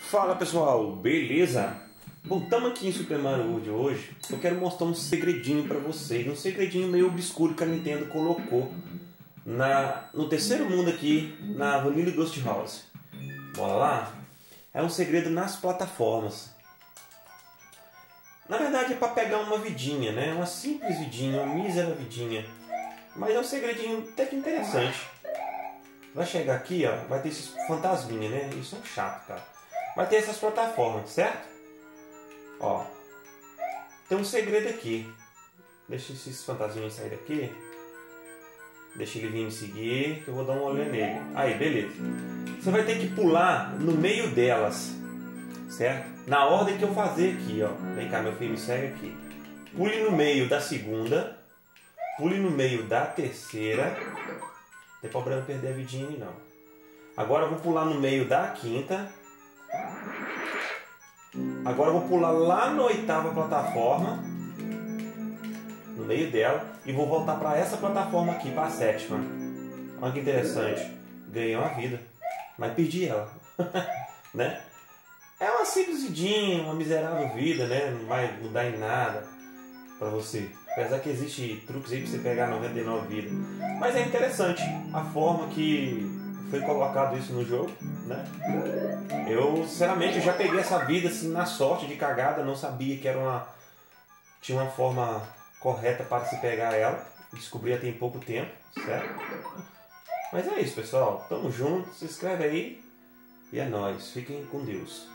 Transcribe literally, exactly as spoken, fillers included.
Fala pessoal, beleza? Bom, estamos aqui em Super Mario World hoje. Eu quero mostrar um segredinho para vocês, um segredinho meio obscuro que a Nintendo colocou na, no terceiro mundo aqui na Vanilla Ghost House. Bora lá? É um segredo nas plataformas. Na verdade é para pegar uma vidinha, né? Uma simples vidinha, uma mísera vidinha. Mas é um segredinho até que interessante. Vai chegar aqui, ó, vai ter esses fantasminha, né? Eles são chatos, cara. Vai ter essas plataformas, certo? Ó, tem um segredo aqui. Deixa esses fantasminhas sair daqui. Deixa ele vir me seguir, que eu vou dar uma olhada nele. Aí, beleza. Você vai ter que pular no meio delas, certo? Na ordem que eu fazer aqui, ó. Vem cá, meu filho, me segue aqui. Pule no meio da segunda. Pule no meio da terceira. Não tem problema perder a vidinha aí, não. Agora eu vou pular no meio da quinta. Agora eu vou pular lá na oitava plataforma, no meio dela, e vou voltar para essa plataforma aqui, para a sétima. Olha que interessante. Ganhei uma vida, mas perdi ela. Né? É uma simples vidinha, uma miserável vida, né? Não vai mudar em nada para você. Apesar que existe truques aí para você pegar noventa e nove vidas. Mas é interessante a forma que foi colocado isso no jogo, né? Eu, sinceramente, eu já peguei essa vida assim na sorte de cagada, não sabia que era uma tinha uma forma correta para se pegar ela. Descobri há tem pouco tempo, certo? Mas é isso, pessoal. Tamo junto, se inscreve aí e é nóis. Fiquem com Deus.